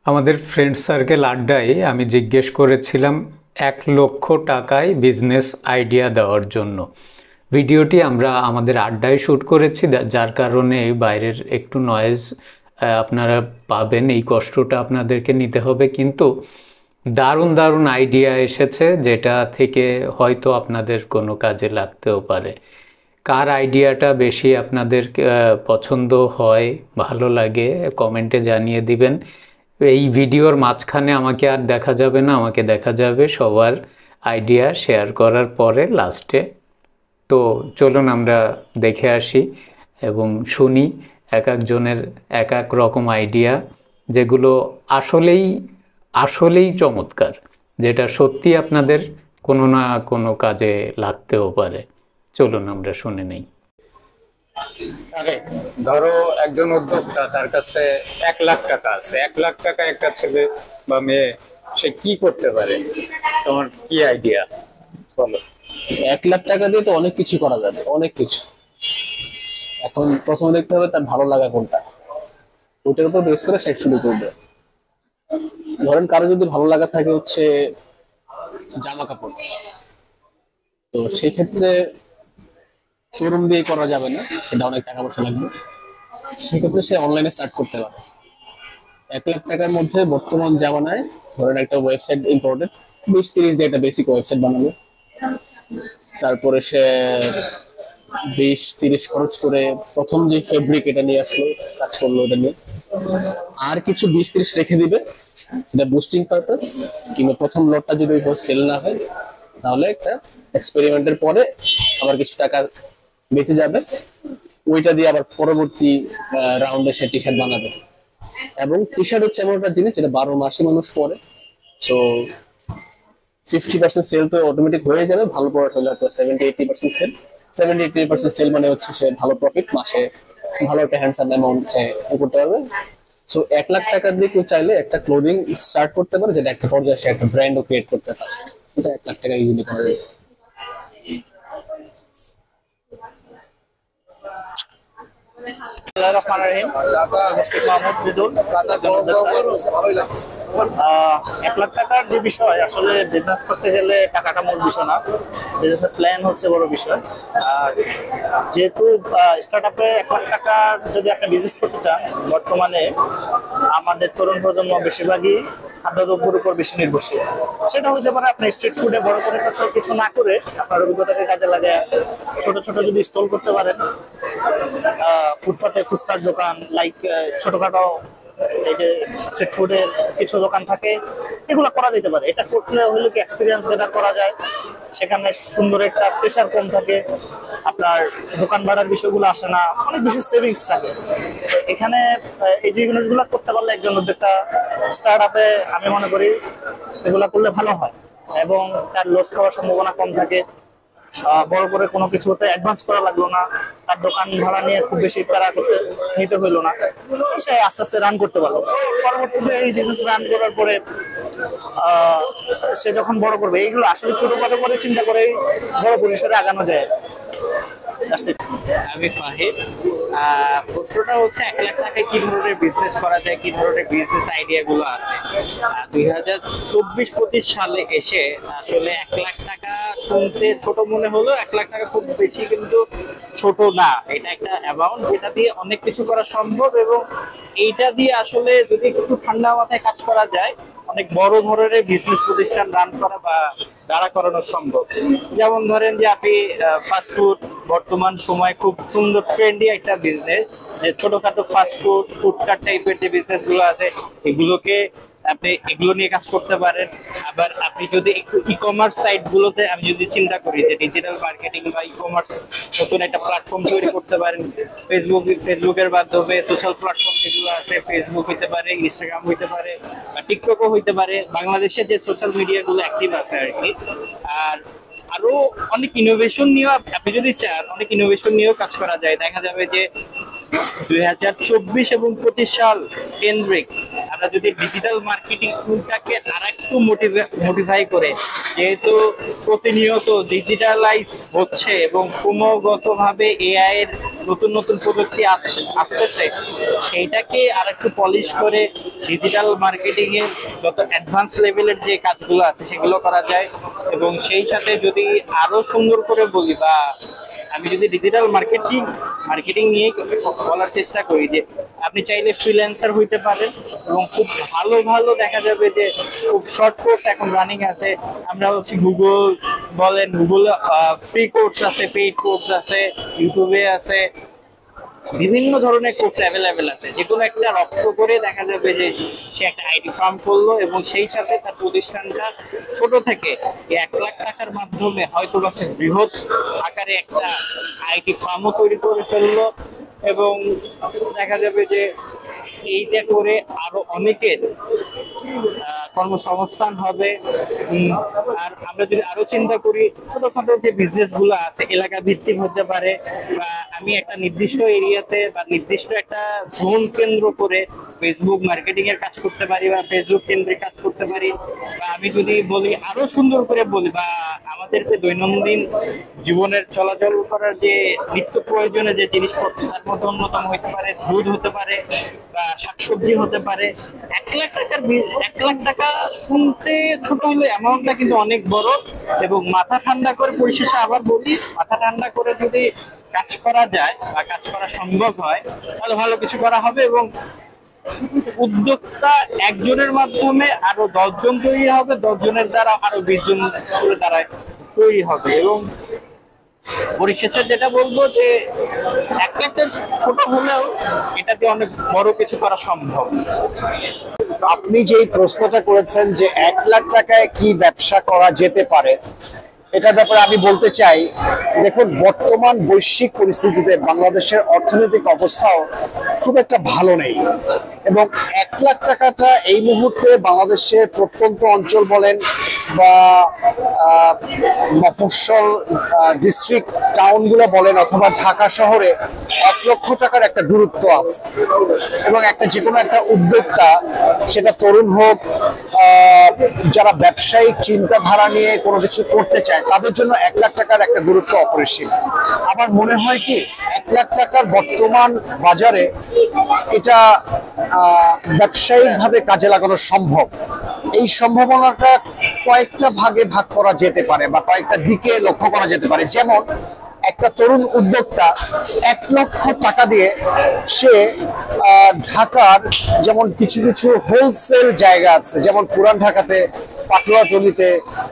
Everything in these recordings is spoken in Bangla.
আমাদের ফ্রেন্ড সার্কেল আড্ডায় আমি জিজ্ঞেস করেছিলাম 1,00,000 টাকায় বিজনেস আইডিয়া দেওয়ার জন্য। ভিডিওটি আমরা আমাদের আড্ডায় শ্যুট করেছি, যার কারণে বাইরের একটু নয়েজ আপনারা পাবেন। এই কষ্টটা আপনাদেরকে নিতে হবে, কিন্তু দারুণ দারুণ আইডিয়া এসেছে, যেটা থেকে হয়তো আপনাদের কোনো কাজে লাগতেও পারে। কার আইডিয়াটা বেশি আপনাদের পছন্দ হয়, ভালো লাগে, কমেন্টে জানিয়ে দিবেন। এই ভিডিওর মাঝখানে আমাকে আর দেখা যাবে না, আমাকে দেখা যাবে সবার আইডিয়া শেয়ার করার পরে লাস্টে। তো চলুন আমরা দেখে আসি এবং শুনি এক একজনের এক এক রকম আইডিয়া, যেগুলো আসলেই আসলেই চমৎকার, যেটা সত্যি আপনাদের কোনো না কোনো কাজে লাগতেও পারে। চলুন আমরা শুনে নেই। আরে ধরো একজন উদ্যোক্তা, তার কাছে 1,00,000 টাকা আছে। 1,00,000 টাকা একটা ছেলে বা মেয়ে সে কি করতে পারে? তোমার কি আইডিয়া বলো। 1 লাখ টাকা দিয়ে তো অনেক কিছু করা যাবে, অনেক কিছু। এখন প্রথমে দেখতে হবে তার ভালো লাগা কোনটা, ওটার উপর বেস করে সে শুরু করবে। ধরেন কারো যদি ভালো লাগা থাকে হচ্ছে জামা কাপড়, তো সেই ক্ষেত্রে শোরুম দিয়ে করা যাবে না, সেটা অনেক টাকা পয়সা লাগবে। সেক্ষেত্রে সে অনলাইনে স্টার্ট করতে পারে। 1 লাখ টাকার মধ্যে বর্তমান জামানায় ধরেন একটা ওয়েবসাইট ইম্পর্টেন্ট, 20-30 দিয়ে একটা বেসিক ওয়েবসাইট বানাবে। তারপরে সে 20-30 খরচ করে প্রথম যে ফেব্রিক এটা নিয়ে আসলো, কাজ করলো এটা নিয়ে, আর কিছু 20-30 রেখে দিবে, সেটা বুস্টিং পারপাস। কিংবা প্রথম লটটা যদি সেল না হয়, তাহলে একটা এক্সপেরিমেন্টের পরে আবার কিছু টাকা বেঁচে যাবে, ওইটা দিয়ে আবার পরবর্তী রাউন্ডে সে টি শার্ট বানাবে। এবং টি শার্ট হচ্ছে এমন একটা জিনিস যেটা 12 মাসে মানুষ পরে। সো 50% সেল তো অটোমেটিক হয়ে যাবে, ভালো প্রোডাক্ট হলে হয়তো 70-80% সেল। 70-80% সেল মানে হচ্ছে সে ভালো প্রফিট, মাসে ভালো একটা হ্যান্ডসাম অ্যামাউন্ট সে করতে পারবে। সো 1 লাখ টাকা দিয়ে কেউ চাইলে একটা ক্লোদিং স্টার্ট করতে পারে, যেটা একটা পর্যায়ে সে একটা ব্র্যান্ডও ক্রিয়েট করতে পারে। সেটা 1 লাখ টাকা ইজিলি করা যায়। রহমানির রহিম। 1 লাখ টাকার যে বিষয়, আসলে বিজনেস করতে গেলে টাকাটা মূল বিষয় না, বিজনেসের প্ল্যান হচ্ছে বড় বিষয়। আর যেহেতু স্টার্ট আপে 1 লাখ টাকা যদি আপনি বিজনেস করতে চান, বর্তমানে আমাদের তরুণ প্রজন্ম বেশিরভাগই খাদ্যদ্রব্যের উপর বেশি নির্ভরশীল। সেটা হতে পারে আপনি স্ট্রিট ফুডে বড় করে কিছু না করে আপনার অভিজ্ঞতাকে কাজে লাগে ছোট ছোট যদি স্টল করতে পারেন, ফুটপাতে ফুচকার দোকান, লাইক ছোটখাটো এই যে স্ট্রিট ফুডের কিছু দোকান থাকে, এগুলো করা যেতে পারে। এটা করলে হলে কি এক্সপিরিয়েন্স গেদার করা যায়, সেখানে সুন্দর একটা প্রেশার কম থাকে, আপনার দোকান ভাড়ার বিষয়গুলো আসে না, অনেক বেশি সেভিংস থাকে। তো এখানে এই যে জিনিসগুলো করতে পারলে একজন উদ্যোক্তা স্টার্ট আপে, আমি মনে করি এগুলা করলে ভালো হয় এবং তার লস খাওয়ার সম্ভাবনা কম থাকে। বড় করে কোনো কিছুতে অ্যাডভান্স করা লাগলো না, তার দোকান ভাড়া নিয়ে খুব বেশি প্যারা নিতে হইলো না, সে আস্তে আস্তে রান করতে পারলো। পরবর্তীতে এই বিজনেস রান করার পরে সে যখন বড় করবে, এইগুলো আসলে ছোটখাটো করে চিন্তা করে বড় পরিসরে আগানো যায়। আমি ফাহিম। প্রশ্নটা হচ্ছে 1 লাখ টাকায় কি ধরনের বিজনেস করা যায়, কি ধরনের বিজনেস আইডিয়া গুলো আছে। 2024-25 সালে এসে আসলে 1 লাখ টাকা শুনতে ছোট মনে হলো, 1 লাখ টাকা খুব বেশি কিন্তু ছোট না। এটা একটা অ্যামাউন্ট যেটা দিয়ে অনেক কিছু করা সম্ভব, এবং এইটা দিয়ে আসলে যদি একটু ঠান্ডা মাথায় কাজ করা যায়, অনেক বড় ধরনের বিজনেস প্রতিষ্ঠান রান করা বা দাঁড়া করানো সম্ভব। যেমন ধরেন যে আপনি ফাস্টফুড বর্তমান সময় খুব সুন্দর ট্রেন্ডি একটা বিজনেস, যে ছোটখাটো ফাস্টফুড ফুডকার্ট টাইপের যে বিজনেস গুলো আছে, এগুলোকে আপনি এগুলো নিয়ে কাজ করতে পারেন। আবার আপনি যদি একটু ই কমার্স সাইট গুলোতে, আমি যদি চিন্তা করি যে ডিজিটাল মার্কেটিং বা ই কমার্স নতুন একটা প্ল্যাটফর্ম তৈরি করতে পারেন, ফেসবুকের মাধ্যমে সোশ্যাল প্ল্যাটফর্ম যেগুলো আছে, ফেসবুক হইতে পারে, ইনস্টাগ্রাম হইতে পারে, বা টিকটকও হইতে পারে, বাংলাদেশের যে সোশ্যাল মিডিয়া গুলো অ্যাক্টিভ আছে আর কি। আর আরো অনেক ইনোভেশন নিয়েও আপনি যদি চান, অনেক ইনোভেশন নিয়েও কাজ করা যায়। দেখা যাবে যে 2024 এবং 25 সাল কেন্দ্রিক আমরা যদি ডিজিটাল মার্কেটিংটাকে আর একটু মোটিফাই করে, যেহেতু প্রতিনিয়ত ডিজিটালাইজ হচ্ছে এবং ক্রমাগত ভাবে এআই এর নতুন নতুন প্রযুক্তি আসতেছে, সেইটাকে আর একটু পলিশ করে ডিজিটাল মার্কেটিং এর যত অ্যাডভান্স লেভেলের যে কাজগুলো আছে সেগুলো করা যায়। এবং সেই সাথে যদি আরো সুন্দর করে বলি, বা আমি যদি ডিজিটাল মার্কেটিং নিয়ে বলার চেষ্টা করি, যে আপনি চাইলে ফ্রিল্যান্সার হইতে পারেন এবং খুব ভালো ভালো দেখা যাবে যে খুব শর্ট কোর্স এখন রানিং আছে। আমরা হচ্ছে গুগল ফ্রি কোর্স আছে, পেইড কোর্স আছে, ইউটিউবে আছে, বিভিন্ন ধরনের কোর্স অ্যাভেলেবেল আছে। যে কোনো একটা রপ্ত করে দেখা যাবে যে সে একটা আইটি ফার্ম করলো এবং সেই সাথে তার প্রতিষ্ঠানটা ছোট থেকে 1 লাখ টাকার মাধ্যমে হয়তো বা সে বৃহৎ আকারে একটা আইটি ফার্মও তৈরি করে ফেললো। এবং দেখা যাবে যে এইটা করে আরো অনেকের কর্মসংস্থান হবে। আর আমরা যদি আরো চিন্তা করি, ছোটখাটো যে বিজনেস গুলো আছে এলাকা ভিত্তিক হতে পারে, বা আমি একটা নির্দিষ্ট এরিয়াতে বা নির্দিষ্ট একটা জোন কেন্দ্র করে ফেসবুক মার্কেটিং এর কাজ করতে পারি, বা ফেসবুক কেন্দ্রে কাজ করতে পারি। বা আমি যদি বলি আরো সুন্দর করে বলি, বা আমাদের যে দৈনন্দিন জীবনের চলাচল করার যে নিত্য প্রয়োজনে যে জিনিসপত্র, তার মধ্যে অন্যতম হতে পারে দুধ, হতে পারে বা শাকসবজি হতে পারে। 1 লাখ টাকা শুনতে ছোট হলে অ্যামাউন্টটা কিন্তু অনেক বড়। এবং মাথা ঠান্ডা করে, পরিশেষে আবার বলি, মাথা ঠান্ডা করে যদি কাজ করা যায় বা কাজ করা সম্ভব হয়, তাহলে ভালো কিছু করা হবে। এবং উদ্যোক্তা একজনের মাধ্যমে আরো 10 জন তৈরি হবে, 10 জনের দ্বারা আরো 20 জন দ্বারা তৈরি হবে। এবং পরিশেষে যেটা বলবো যে 1 লাখের ছোট হলেও এটা দিয়ে অনেক বড় কিছু করা সম্ভব। আপনি যেই প্রশ্নটা করেছেন যে 1 লাখ টাকায় কি ব্যবসা করা যেতে পারে, এটার ব্যাপারে আমি বলতে চাই, দেখুন বর্তমান বৈশ্বিক পরিস্থিতিতে বাংলাদেশের অর্থনৈতিক অবস্থাও খুব একটা ভালো নেই, এবং 1 লাখ টাকাটা এই মুহূর্তে বাংলাদেশের প্রত্যন্ত অঞ্চল বলেন বা মফস্বল ডিস্ট্রিক্ট টাউনগুলো বলেন অথবা ঢাকা শহরে 1 লক্ষ টাকার একটা গুরুত্ব আছে। এবং একটা যে কোনো একটা উদ্যোক্তা, সেটা তরুণ হোক, যারা ব্যবসায়িক চিন্তাধারা নিয়ে কোনো কিছু করতে চায়, তাদের জন্য 1 লাখ টাকার একটা গুরুত্ব অপরিসীম। আমার মনে হয় কি 1 লাখ টাকার বর্তমান বাজারে এটা ব্যবসায়িকভাবে কাজে লাগানো সম্ভব। এই সম্ভাবনাটা কয়েকটা ভাগে ভাগ করা যেতে পারে বা কয়েকটা দিকে লক্ষ্য করা যেতে পারে। যেমন একটা তরুণ উদ্যোক্তা 1 লক্ষ টাকা দিয়ে সে ঢাকার যেমন কিছু কিছু হোলসেল জায়গা আছে, যেমন পুরান ঢাকাতে পাটুয়াটলিতে,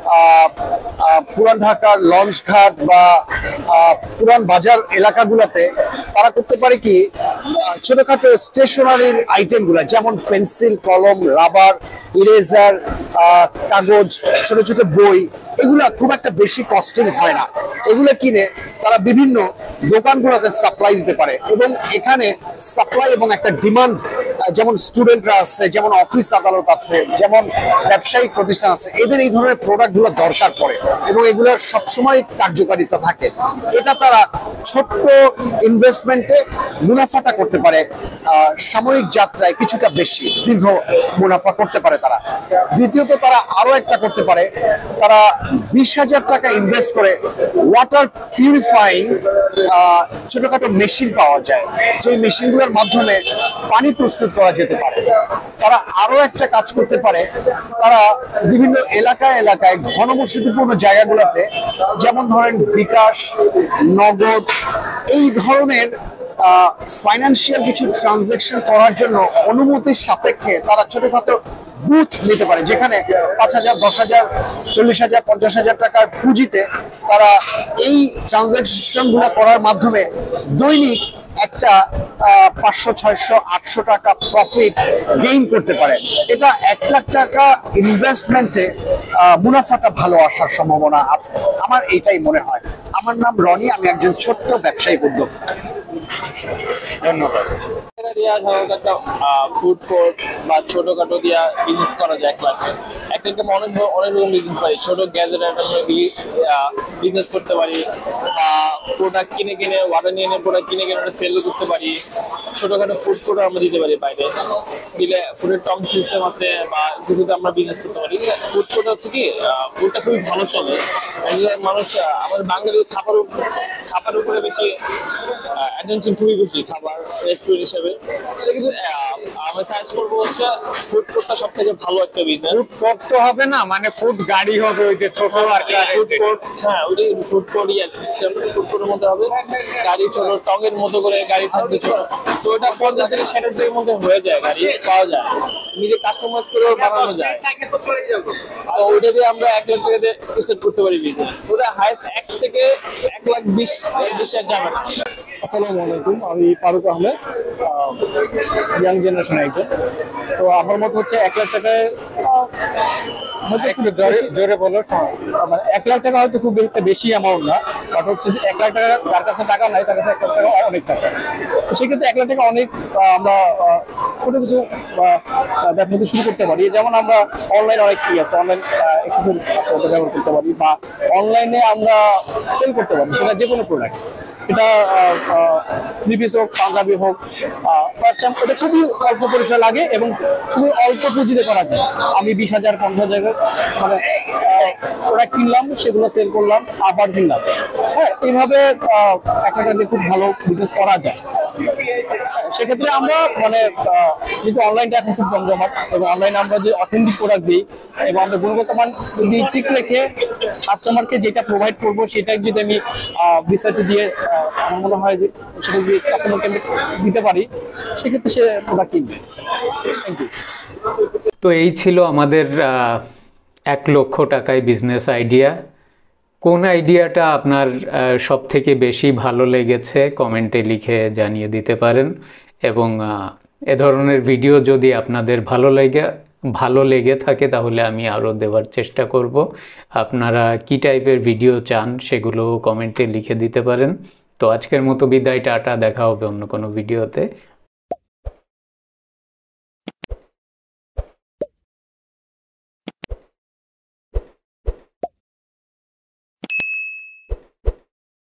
পুরান ঢাকার লঞ্চঘাট বা পুরান বাজার এলাকাগুলোতে তারা করতে পারে কি, ছোটখাটো স্টেশনারির আইটেম গুলা, যেমন পেন্সিল, কলম, রাবার, ইরেজার, কাগজ, ছোট ছোট বই, এগুলা খুব একটা বেশি কস্টিং হয় না। এগুলো কিনে তারা বিভিন্ন দোকানগুলোতে সাপ্লাই দিতে পারে। এবং এখানে সাপ্লাই এবং একটা ডিমান্ড, যেমন স্টুডেন্টরা আছে, যেমন অফিস আদালত আছে, যেমন ব্যবসায়িক প্রতিষ্ঠান আছে, এদের এই ধরনের প্রোডাক্টগুলো দরকার পড়ে এবং এগুলোর সবসময় কার্যকারিতা থাকে। এটা তারা ছোট্ট ইনভেস্টমেন্টে মুনাফাটা করতে পারে, সাময়িক যাত্রায় কিছুটা বেশি দীর্ঘ মুনাফা করতে পারে তারা। দ্বিতীয়ত তারা আরো একটা করতে পারে, তারা 20,000 টাকা ইনভেস্ট করে ওয়াটার পিউরিফাইং ছোটখাটো মেশিন পাওয়া যায়, যে মেশিনগুলোর মাধ্যমে পানি প্রস্তুত করা যেতে পারে। তারা আরো একটা কাজ করতে পারে, তারা বিভিন্ন এলাকায় এলাকায় ঘনবসতিপূর্ণ জায়গাগুলোতে, যেমন ধরেন বিকাশ, নগদ, এই ধরনের ফাইন্যান্সিয়াল কিছু ট্রানজাকশন করার জন্য অনুমতির সাপেক্ষে তারা ছোটখাটো বুথ নিতে পারে, যেখানে 5,000, 10,000, 40,000, 50,000 টাকার পুঁজিতে তারা এই ট্রানজাকশন গুলো করার মাধ্যমে দৈনিক একটা 500, 600, 800 টাকা প্রফিট গেইন করতে পারে। এটা 1 লাখ টাকা ইনভেস্টমেন্টে মুনাফাটা ভালো আসার সম্ভাবনা আছে, আমার এটাই মনে হয়। আমার নাম রনি, আমি একজন ছোট্ট ব্যবসায়িক উদ্যোক্তা। ধন্যবাদ। ফুড কোর্ট বা ছোটখাটো দিয়া বিজনেস করা যায় 1 লাখে। 1 লাখে অনেক রকম বিজনেস পারি। ছোট গ্যাজেট বিজনেস করতে পারি, প্রোডাক্ট কিনে অর্ডার নিয়ে প্রোডাক্ট কিনে সেল করতে পারি। ছোটখাটো ফুড কোর্টও আমরা দিতে পারি, বাইরে দিলে ফুডের টং সিস্টেম আছে বা কিছুতে আমরা বিজনেস করতে পারি। ফুড কোর্ট হচ্ছে কি, ফুডটা খুবই ভালো চলে। মানুষ আমাদের বাঙালি খাবার উপরে বেশি অ্যাটেনশন টেনশন খুবই বেশি খাবার রেস্টুরেন্ট হিসেবে, সেক্ষেত্রে আমি সাজেস্ট করবো হচ্ছে ফুড কোর্টটা সব থেকে ভালো একটা বিজনেস। ফুড কোর্ট তো হবে না, মানে ফুড গাড়ি হবে, ওই যে ছোট ফুড কোর্ট, হ্যাঁ ওইটাই ফুড কোর্ট সিস্টেম, ফুড কোর্টের মধ্যে হবে, গাড়ি ছোট টঙের মতো করে গাড়ি থাকবে ছোট, তো ওটা 50 থেকে 60 এর মধ্যে হয়ে যায়, গাড়ি পাওয়া যায়, নিজে কাস্টমাইজ করেও বানানো যায়। তো ওইটা দিয়ে আমরা 1 লাখ টাকা দিয়ে স্টার্ট করতে পারি বিজনেস, ওটা হাইস্ট 1 থেকে 1,20,000 যাবে না। আসসালামু আলাইকুম, আমি ফারুক আহমেদ, ইয়াং জেনারেশনের একজন। তো আমার মত হচ্ছে 1 লাখ টাকায় হয়তো একটু জোরে বলো, মানে 1 লাখ টাকা হয়তো খুব একটা বেশি অ্যামাউন্ট না, বাট হচ্ছে যে 1 লাখ টাকা যার কাছে টাকা নাই তার কাছে 1 লাখ টাকা অনেক টাকা। তো সেক্ষেত্রে 1 লাখ টাকা অনেক আমরা ছোট কিছু ব্যবসা শুরু করতে পারি, যেমন আমরা অনলাইনে অনেক কি আছে, অনলাইন এক্সেসরিজ আছে ওটা ব্যবহার করতে পারি, বা অনলাইনে আমরা সেল করতে পারি, সেটা যে কোনো প্রোডাক্ট, এটা থ্রি পিস হোক, পাঞ্জাবি হোক, ফার্স্ট টাইম এটা খুবই অল্প পরিসর লাগে এবং খুবই অল্প পুঁজিতে করা যায়। আমি 20,000 50,000 মানে ওরা কিনলাম, সেগুলো সেল করলাম, আবার কিনলাম, হ্যাঁ এইভাবে 1 টাকা দিয়ে খুব ভালো বিজনেস করা যায়। সেক্ষেত্রে আমরা মানে যেহেতু অনলাইনটা এখন খুব জমজমাট, এবং অনলাইনে আমরা যে অথেন্টিক প্রোডাক্ট দিই এবং আমরা গুণগত মান যদি ঠিক রেখে কাস্টমারকে যেটা প্রোভাইড করবো সেটাই যদি আমি বিস্তারিত দিয়ে আমার মনে হয় যে সেটা যদি কাস্টমারকে আমি দিতে পারি, সেক্ষেত্রে সে প্রোডাক্ট কিনবে। Thank you. তো এই ছিল আমাদের 1 লক্ষ টাকায় বিজনেস আইডিয়া। কোন আইডিয়াটা আপনার সব থেকে বেশি ভালো লেগেছে কমেন্টে লিখে জানিয়ে দিতে পারেন, এবং এ ধরনের ভিডিও যদি আপনাদের ভালো লেগে থাকে তাহলে আমি আরও দেওয়ার চেষ্টা করব। আপনারা কি টাইপের ভিডিও চান সেগুলো কমেন্টে লিখে দিতে পারেন। তো আজকের মতো বিদায়, টাটা, দেখা হবে অন্য কোনো ভিডিওতে।